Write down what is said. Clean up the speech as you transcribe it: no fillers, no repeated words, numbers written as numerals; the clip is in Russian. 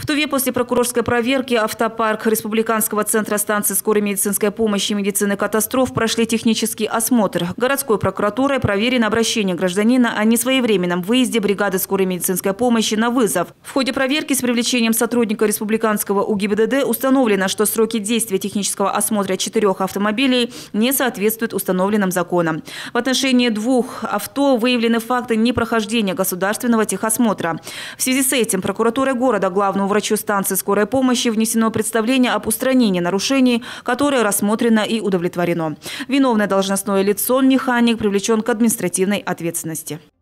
Туве после прокурорской проверки автопарк Республиканского центра станции скорой медицинской помощи и медицины катастроф прошли технический осмотр. Городской прокуратурой проверено обращение гражданина о несвоевременном выезде бригады скорой медицинской помощи на вызов. В ходе проверки с привлечением сотрудника Республиканского УГИБДД установлено, что сроки действия технического осмотра 4 автомобилей не соответствуют установленным законам. В отношении 2 авто выявлены факты непрохождения государственного техосмотра. В связи с этим прокуратурой города главному врачу станции скорой помощи внесено представление об устранении нарушений, которое рассмотрено и удовлетворено. Виновное должностное лицо, механик, привлечен к административной ответственности.